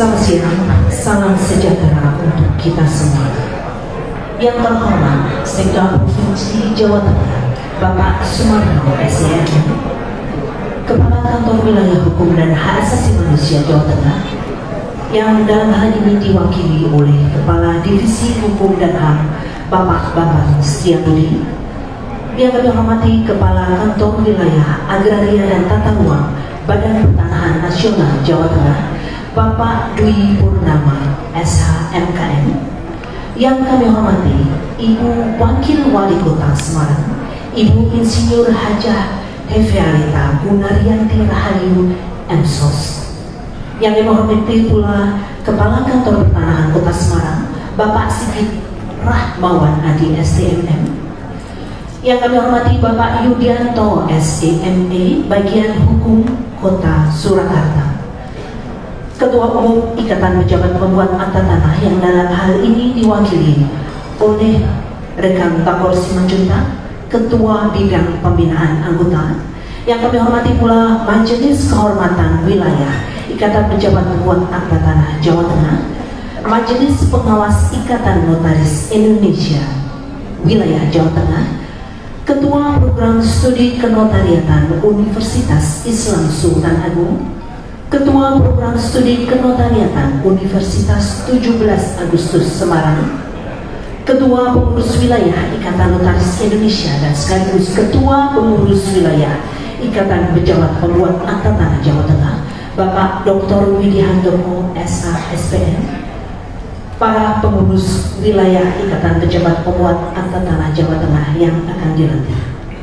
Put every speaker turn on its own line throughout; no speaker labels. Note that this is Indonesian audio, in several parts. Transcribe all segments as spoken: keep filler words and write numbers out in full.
Selamat siang, salam sejahtera untuk kita semua. Yang terhormat Sekda Provinsi Jawa Tengah, Bapak Sumarno S E M, Kepala Kantor Wilayah Hukum dan Hak Asasi Manusia Jawa Tengah, yang dalam hal ini diwakili oleh Kepala Divisi Hukum dan H A M, Bapak Bambang Setiabudi, yang kami hormati Kepala Kantor Wilayah Agraria dan Tata Ruang Badan Pertanahan Nasional Jawa Tengah, Bapak Dwi Purnama S H M K M, yang kami hormati Ibu Wakil Wali Kota Semarang, Ibu Insinyur Hajah Heviarita Gunaryanti Rahayu M Sos, yang kami hormati pula Kepala Kantor Pertanahan Kota Semarang, Bapak Sigit Rahmawan Adi S D M M, yang kami hormati Bapak Yudianto S E M E Bagian Hukum Kota Surakarta, Ketua Umum Ikatan Pejabat Pembuat Akta Tanah yang dalam hal ini diwakili oleh Rekan Kapolres Simanjuntak, Ketua Bidang Pembinaan Anggota, yang kami hormati pula Majelis Kehormatan Wilayah Ikatan Pejabat Pembuat Akta Tanah Jawa Tengah, Majelis Pengawas Ikatan Notaris Indonesia Wilayah Jawa Tengah, Ketua Program Studi Kenotariatan Universitas Islam Sultan Agung, Ketua Program Studi Kenotariatan Universitas tujuh belas Agustus Semarang, Ketua Pengurus Wilayah Ikatan Notaris Indonesia dan sekaligus Ketua Pengurus Wilayah Ikatan Pejabat Pembuat Akta Tanah Jawa Tengah, Bapak Doktor Widi Handoko S A S P N, para pengurus wilayah Ikatan Pejabat Pembuat Akta Tanah Jawa Tengah yang akan dilantik.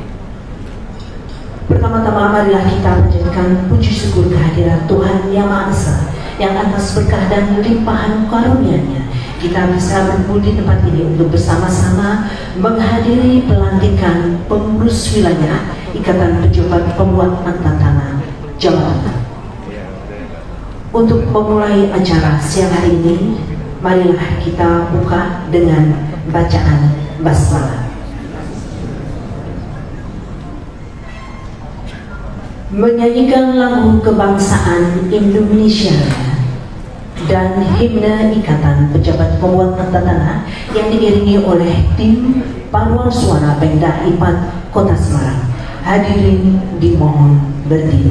Pertama-tama marilah kita panjatkan puji syukur kehadiran Tuhan Yang Maha Esa, yang atas berkah dan limpahan karunia-Nya kita bisa berkumpul di tempat ini untuk bersama-sama menghadiri pelantikan pengurus wilayah Ikatan Pejabat Pembuat Akta Tanah Jawa Tengah. Untuk memulai acara siang hari ini, marilah kita buka dengan bacaan basmalah. Menyanyikan lagu kebangsaan Indonesia dan himne Ikatan Pejabat Pembuat Akta Tanah yang diiringi oleh tim paduan suara Pemda I P A D Kota Semarang. Hadirin dimohon berdiri.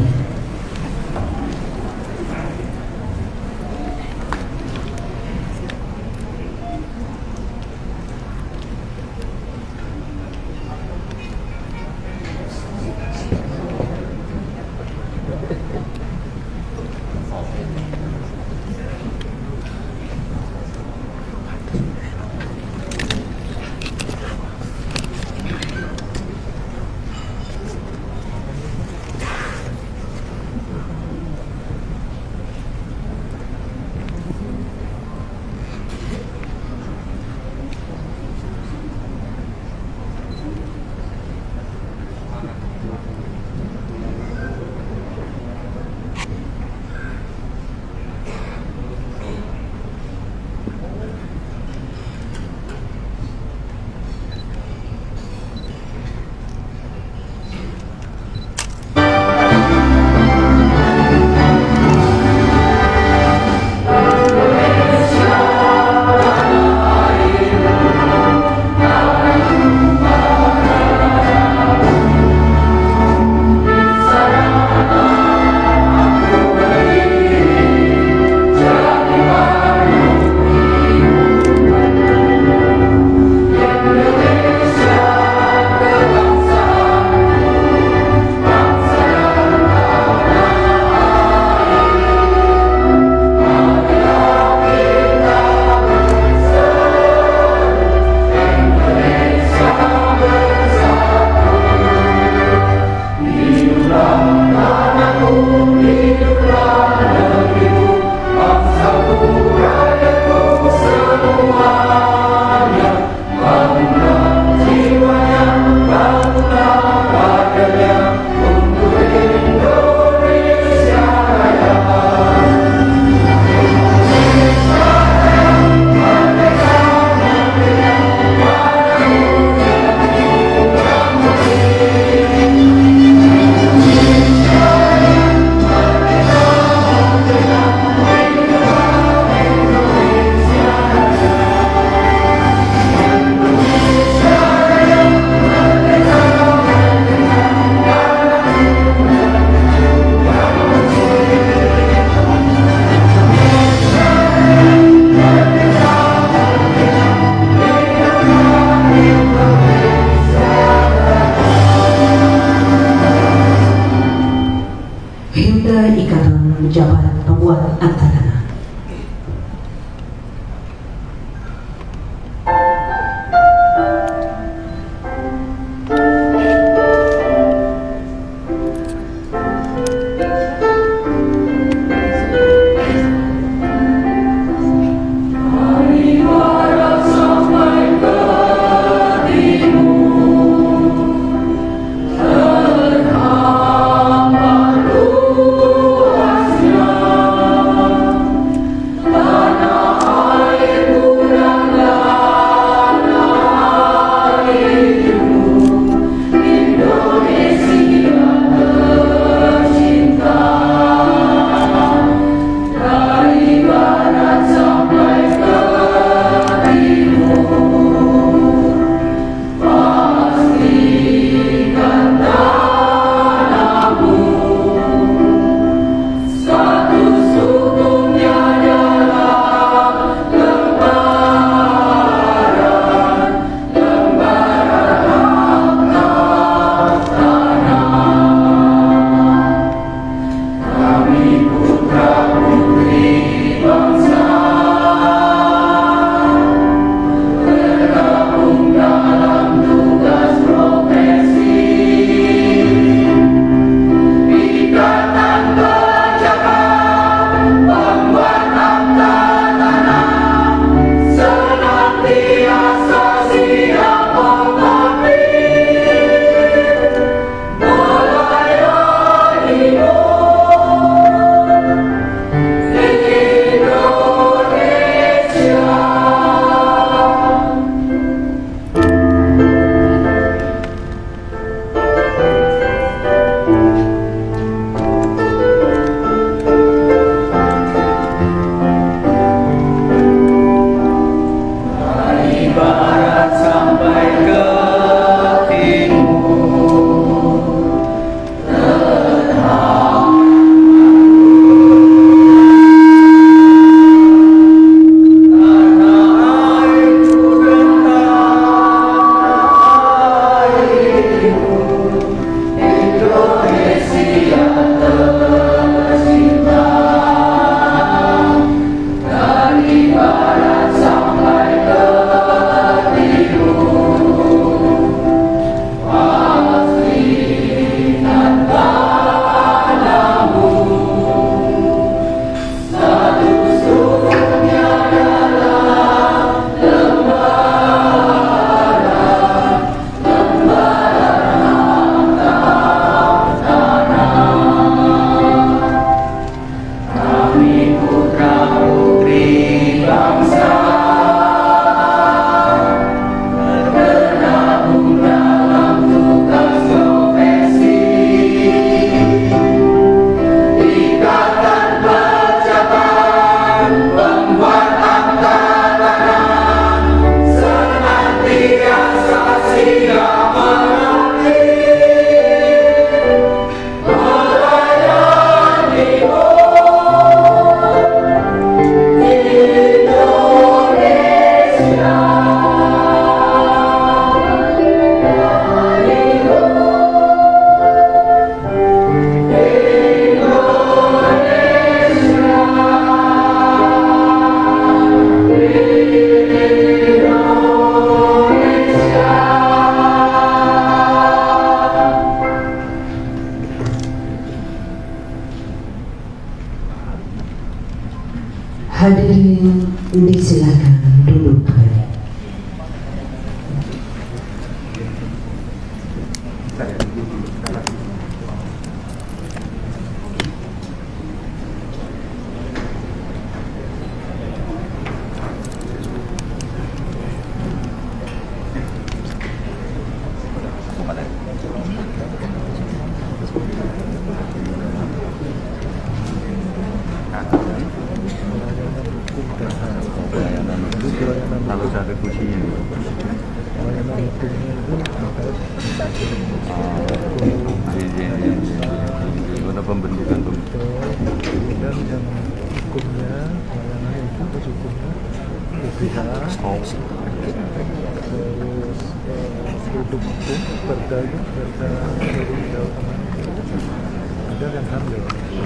menjabat pembuat antara.
Hadirin disilakan duduk kembali.
Harus ada kursinya. Gimana pembentukan
dan yang hukumnya, layanan itu terus hukumnya B P H, terus produk hukum, perda, perda, perda utama. ada yang hamil.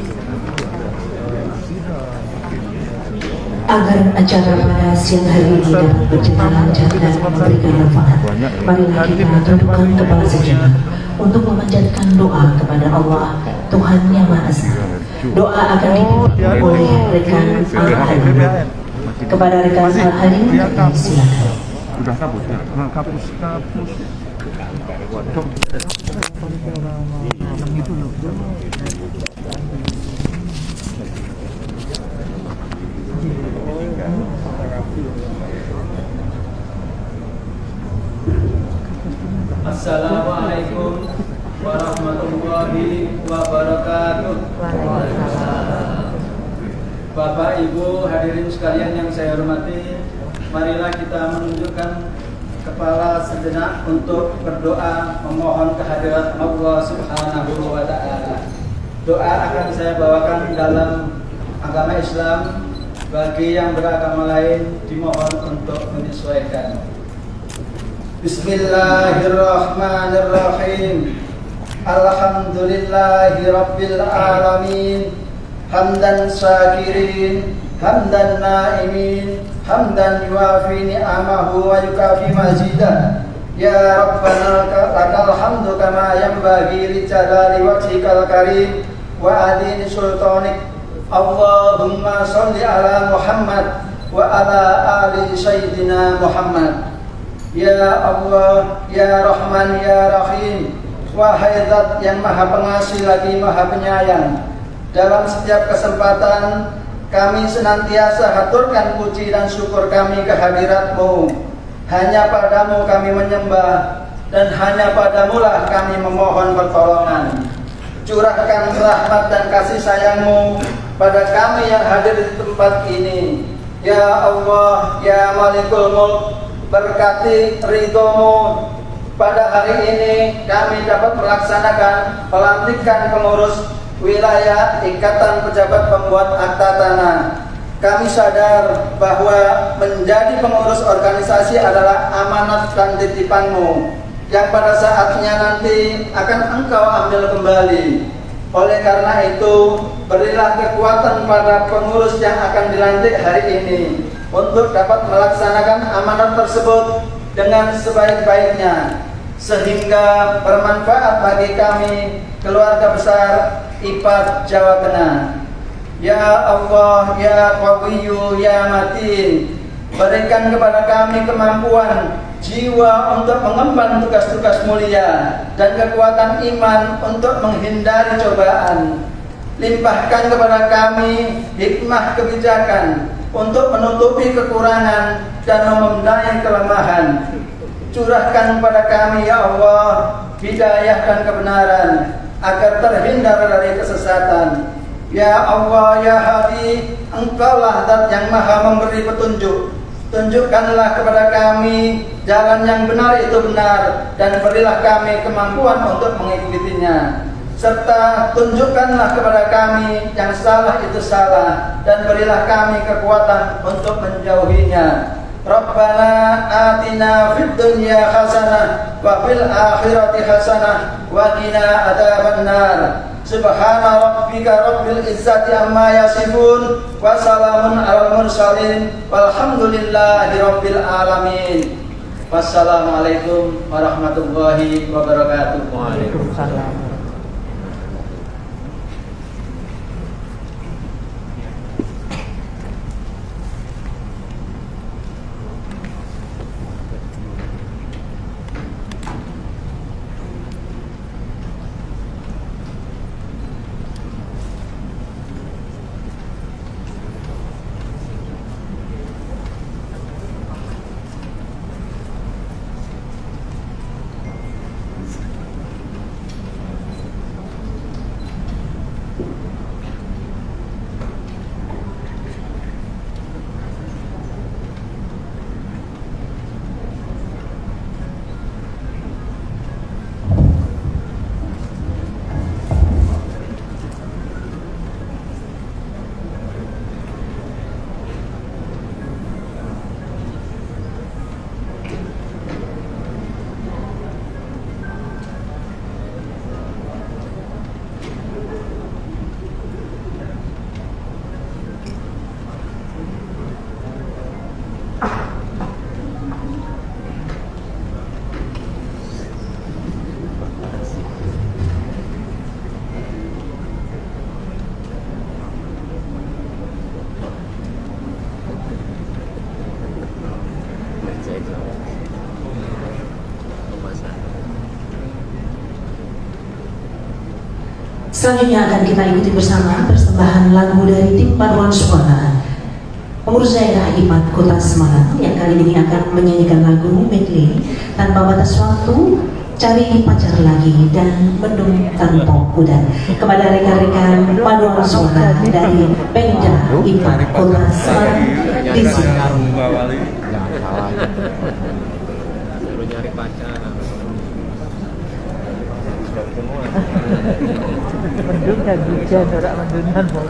Agar acara pada siang hari ini dapat berjalan lancar dan memberikan manfaat, marilah kita tundukkan kepala sejenak untuk memanjatkan doa kepada Allah Tuhan Yang Maha Esa. Doa akan dipimpin oleh rekan Al-Halim. Kepada rekan Al-Halim, kami silakan.
Sudah kabus ya? Kabus, kabus. Waduh. Itu loh.
Assalamualaikum warahmatullahi wabarakatuh. Bapak, Ibu, hadirin sekalian yang saya hormati, marilah kita menunjukkan kepala sejenak untuk berdoa memohon kehadirat Allah Subhanahu wa Ta'ala. Doa akan saya bawakan dalam agama Islam, bagi yang beragama lain dimohon untuk menyesuaikan. Bismillahirrahmanirrahim. Alhamdulillahi rabbil alamin. Hamdan syakirin, hamdan naimin, hamdan yuafi ni'amahu wa yukafi mazidah. Ya Rabbana lakal hamdu kama yanbaghi li jalali wajhikal karim wa adini sultanik. Allahumma sholli ala Muhammad wa ala ali sayyidina Muhammad. Ya Allah, Ya Rahman, Ya Rahim, wahai Zat yang Maha Pengasih lagi Maha Penyayang, dalam setiap kesempatan kami senantiasa haturkan puji dan syukur kami kehadirat-Mu. Hanya Padamu kami menyembah, dan hanya Padamulah kami memohon pertolongan. Curahkan rahmat dan kasih sayang-Mu pada kami yang hadir di tempat ini. Ya Allah, Ya Malikul Mulk, berkati ridho-Mu. Pada hari ini kami dapat melaksanakan pelantikan pengurus wilayah Ikatan Pejabat Pembuat Akta Tanah. Kami sadar bahwa menjadi pengurus organisasi adalah amanat dan titipan-Mu yang pada saatnya nanti akan Engkau ambil kembali. Oleh karena itu, berilah kekuatan pada pengurus yang akan dilantik hari ini untuk dapat melaksanakan amanat tersebut dengan sebaik-baiknya, sehingga bermanfaat bagi kami, keluarga besar I P A D Jawa Tengah. Ya Allah, Ya Qawiyyu, Ya Matin, berikan kepada kami kemampuan jiwa untuk mengemban tugas-tugas mulia dan kekuatan iman untuk menghindari cobaan. Limpahkan kepada kami hikmah kebijakan untuk menutupi kekurangan dan membenahi kelemahan. Curahkan kepada kami, Ya Allah, hidayah dan kebenaran agar terhindar dari kesesatan. Ya Allah, Ya Hadi, Engkaulah Zat yang Maha memberi petunjuk. Tunjukkanlah kepada kami jalan yang benar itu benar, dan berilah kami kemampuan untuk mengikutinya. Serta tunjukkanlah kepada kami yang salah itu salah, dan berilah kami kekuatan untuk menjauhinya. Rabbana atina fid dunya hasanah wa fil akhirati hasanah wa qina adzabannar. Subhana rabbika rabbil izzati amma yasifun wa salamun alal mursalin walhamdulillahi rabbil alamin. Wassalamualaikum warahmatullahi wabarakatuh.
Waalaikumsalam.
Selanjutnya akan kita ikuti bersama persembahan lagu dari tim paduan suara pengurus daerah I P A D Kota Semarang yang kali ini akan menyanyikan lagu medley Tanpa Batas Waktu, Cari Pacar Lagi, dan Mendung Tanpa Udan kepada rekan-rekan paduan suara dari Pemda I P A D Kota Semarang di sini.
Nyari pacar.
Mendung dan hujan, orang mendungan mau.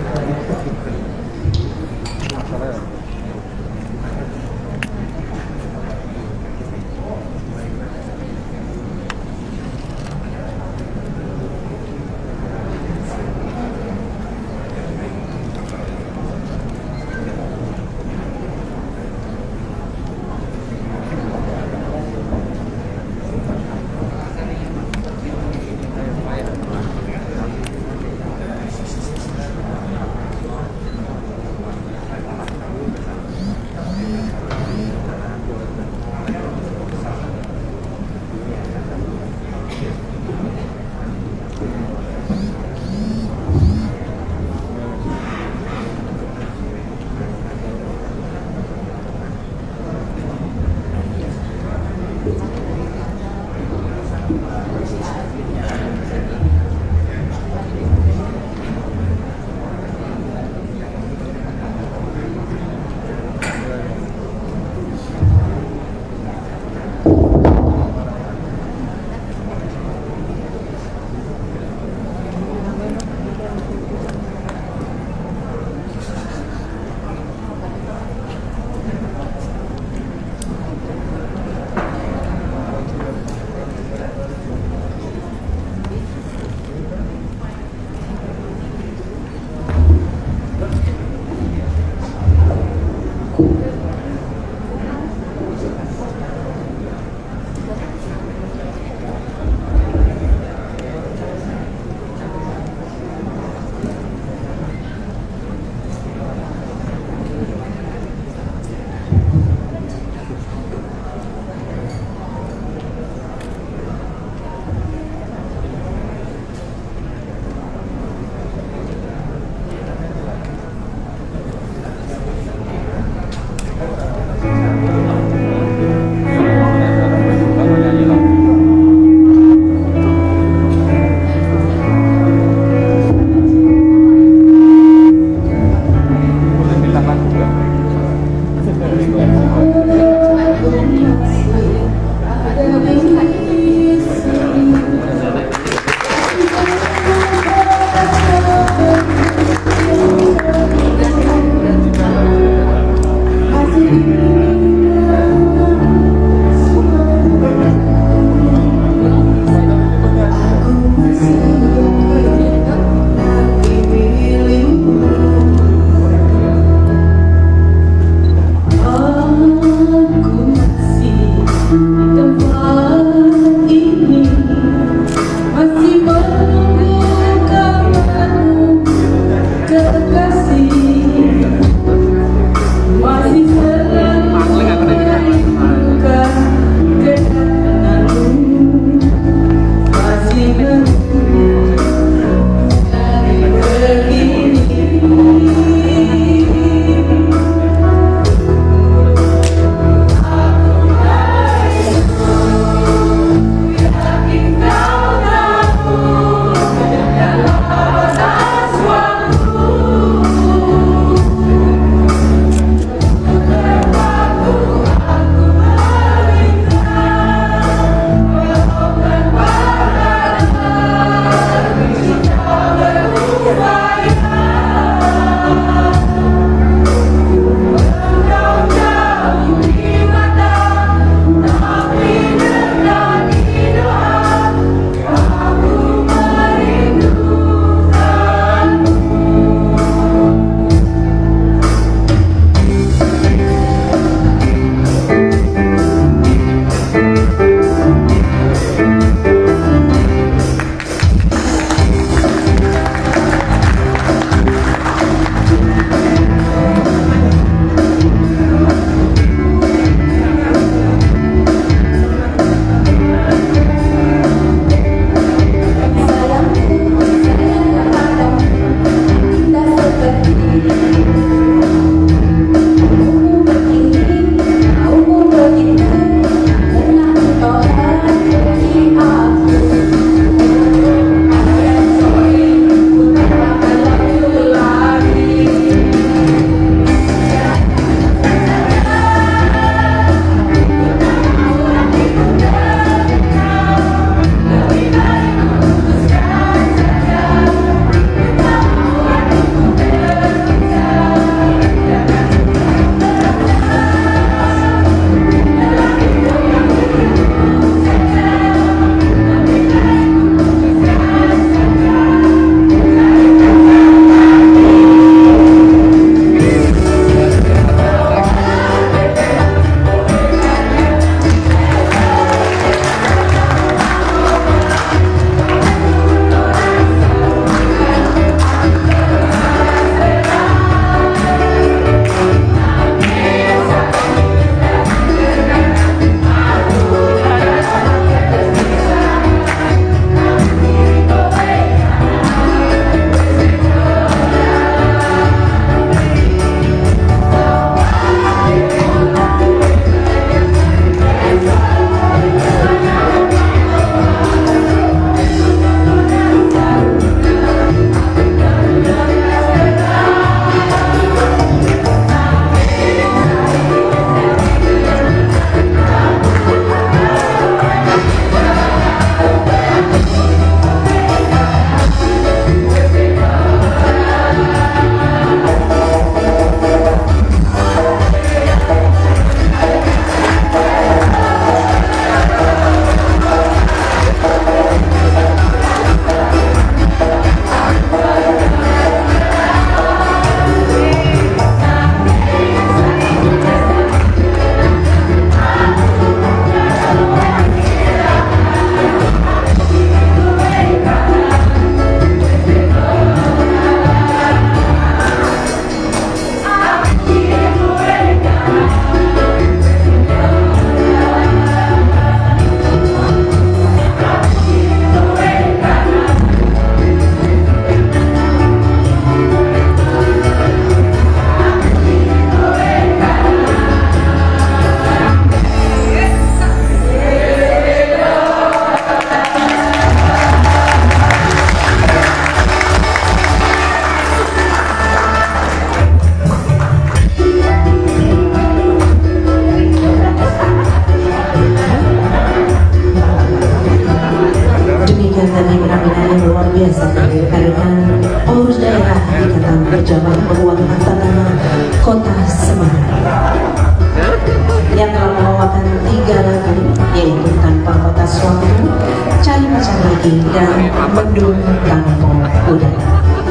juga tadi benar-benar yang luar biasa dari rekan pengurus daerah Ikatan Pejabat Keuangan Tata Kota Semarang yang telah membawakan tiga lagu, yaitu Tanpa Batas Waktu, Cari Pacar Lagi, dan Mendung Kampung Udara.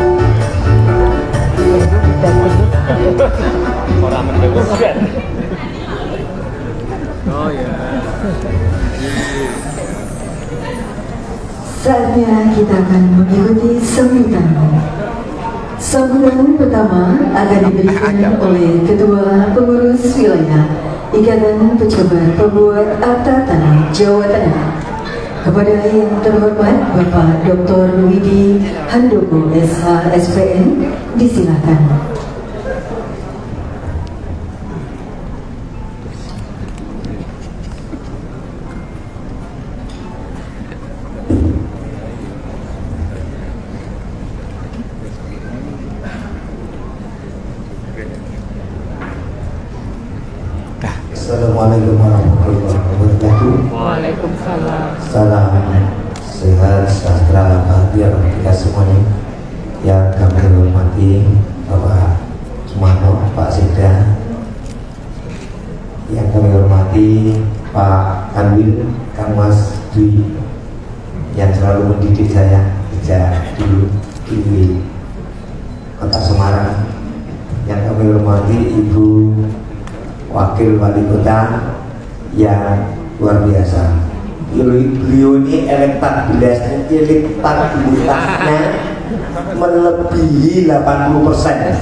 Orang mendukung kan? Oh ya.
Saatnya kita akan mengikuti sambutan. Sambutan pertama akan diberikan oleh Ketua Pengurus Wilayah Ikatan Pejabat Pembuat Akta Tanah Jawa Tengah kepada yang terhormat Bapak Doktor Widi Handoko S H S P N, disilakan.
Assalamualaikum warahmatullahi wabarakatuh.
Waalaikumsalam.
Salam sehat, sejahtera, bahagia bagi kita semuanya. Yang kami hormati Bapak Sumarno, Pak Sekda, yang kami hormati Pak Kanwil, Kang Mas Dwi, yang selalu mendidik saya sejak dulu di Kota Semarang. Yang kami hormati Ibu Wakil Wali Kota yang luar biasa. Beliau ini elektabilitasnya, elektabilitasnya melebihi delapan puluh persen.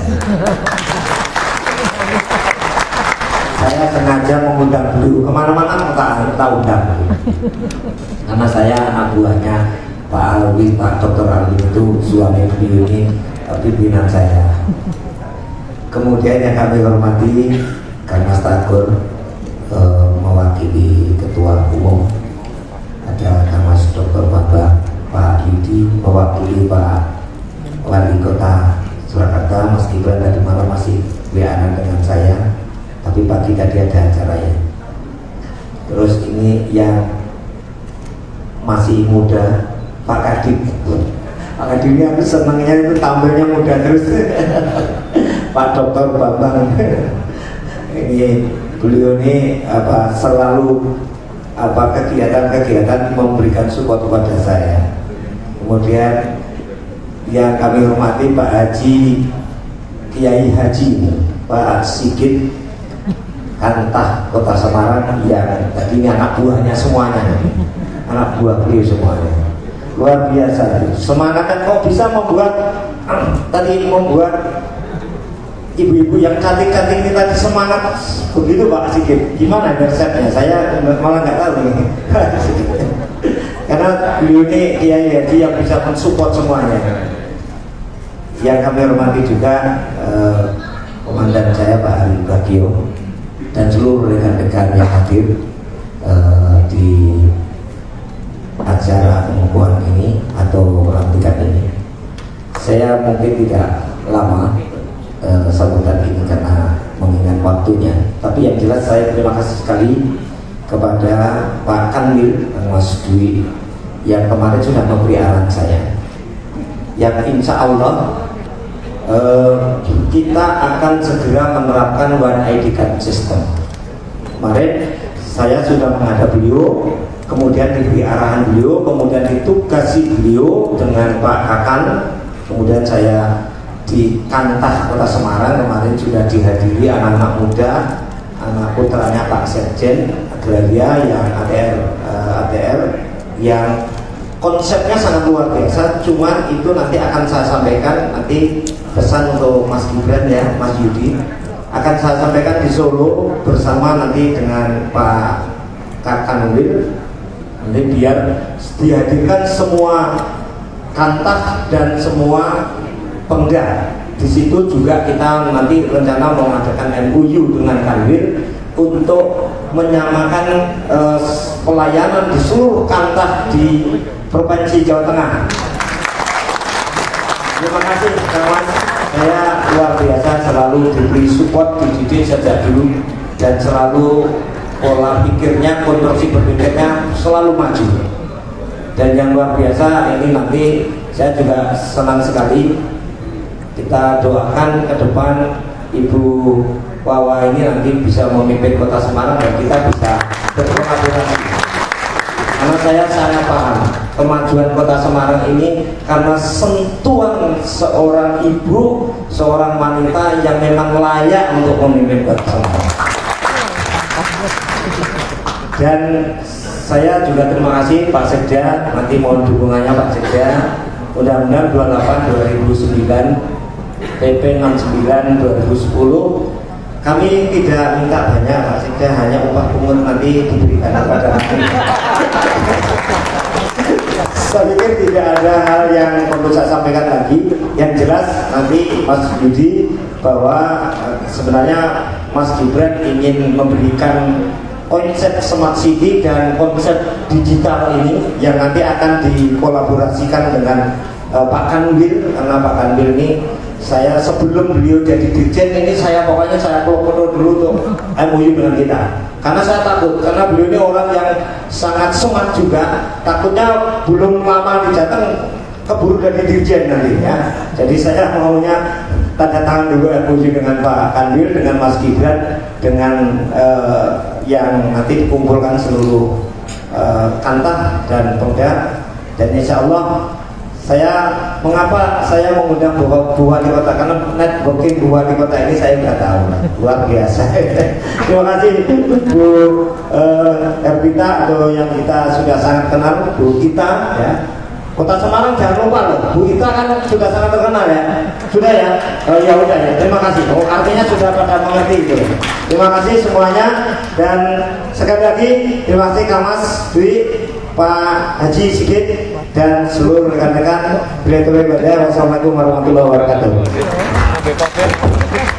Saya sengaja mengundang beliau kemana-mana, kita undang, karena saya anak buahnya Pak Alwi, Pak Doktor Alwi itu suami beliau ini, pimpinan saya. Kemudian yang kami hormati Kang Mas Tagor, e, mewakili Ketua Umum, ada Kang Mas Doktor Babak, Pak Yudi mewakili Pak Wali Kota Surakarta, meskipun tadi malam masih W A dengan saya, tapi pagi tadi ada acara ya. Terus ini yang masih muda, Pak Kadip. Pak Kadip ini aku senangnya itu tampilnya muda terus. Pak Doktor Bambang. Ini beliau ini apa selalu apa kegiatan-kegiatan memberikan support kepada saya. Kemudian yang kami hormati Pak Haji Kiai Haji Pak Sigit Kantah Kota Semarang, yang tadi ini anak buahnya semuanya, anak buah beliau semuanya, luar biasa. Semangat kok bisa membuat tadi membuat ibu-ibu yang cantik-cantik ini tadi semangat begitu Pak Sigit. Gimana resepnya? Saya malah nggak tahu nih. Karena beliau ini Kiai Haji yang bisa mensupport semuanya. Yang kami hormati juga eh, komandan saya Pak Ari Bagio dan seluruh rekan-rekan yang hadir eh, di acara pengukuhan ini atau pelantikan ini. Saya mungkin tidak lama Uh, sambutan ini karena mengingat waktunya, tapi yang jelas saya terima kasih sekali kepada Pak Kanwil, Mas Dwi, yang kemarin sudah memberi arahan saya, yang insya Allah uh, kita akan segera menerapkan One I D Card System. Kemarin saya sudah menghadap beliau, kemudian diberi arahan beliau, kemudian ditugasi beliau dengan Pak Kakan, kemudian saya di Kantah Kota Semarang kemarin sudah dihadiri anak-anak muda, anak putranya Pak Sekjen Agraria yang A T R, uh, A T R yang konsepnya sangat luar biasa. Cuma itu nanti akan saya sampaikan, nanti pesan untuk Mas Gibran ya, Mas Yudi akan saya sampaikan di Solo bersama nanti dengan Pak Kakanwil, nanti biar dihadirkan semua Kantah dan semua Pengda. Di situ juga kita nanti rencana mengadakan M O U dengan Kanwil untuk menyamakan eh, pelayanan di seluruh Kantah di Provinsi Jawa Tengah. Terima kasih kawan, saya luar biasa selalu diberi support, dididik sejak dulu dan selalu pola pikirnya, konstruksi berpikirnya selalu maju. Dan yang luar biasa ini nanti saya juga senang sekali, kita doakan ke depan Ibu Wawa ini nanti bisa memimpin Kota Semarang dan kita bisa berkolaborasi. Karena saya sangat paham kemajuan Kota Semarang ini karena sentuhan seorang ibu, seorang wanita yang memang layak untuk memimpin Kota Semarang. Dan saya juga terima kasih Pak Sekda, nanti mohon dukungannya Pak Sekda. Undang-Undang dua puluh delapan dua ribu sembilan, P P enam puluh sembilan dua ribu sepuluh, kami tidak minta banyak Pak Sekda, hanya upah pungut nanti diberikan kepada kami. Saya pikir tidak ada hal yang perlu saya sampaikan lagi. Yang jelas nanti Mas Budi bahwa sebenarnya Mas Gibran ingin memberikan konsep smart city dan konsep digital ini yang nanti akan dikolaborasikan dengan uh, Pak Kanwil, karena Pak Kanwil ini saya sebelum beliau jadi dirjen ini saya pokoknya saya peluk-peluk dulu tuh M O U dengan kita, karena saya takut karena beliau ini orang yang sangat smart juga, takutnya belum lama dijateng keburu jadi dirjen nanti ya. Jadi saya maunya tanda tangan dulu M O U dengan Pak Kanwil, dengan Mas Gibran, dengan uh, yang nanti dikumpulkan seluruh uh, kantah dan pemda. Dan insya Allah saya mengapa saya mengundang Bu, Bu Wali Kota, karena networking Bu Wali Kota ini saya nggak tahu, luar biasa. Terima kasih Bu uh, Ervita atau yang kita sudah sangat kenal, Bu Ita ya. Kota Semarang jangan lupa loh, Bu Ita kan sudah sangat terkenal ya, sudah ya, oh, ya udah ya, terima kasih. Oh, artinya sudah pada mengerti itu. Terima kasih semuanya dan sekali lagi terima kasih Kak Mas Dwi, Pak Haji Sigit dan seluruh rekan-rekan. Wassalamualaikum warahmatullahi wabarakatuh.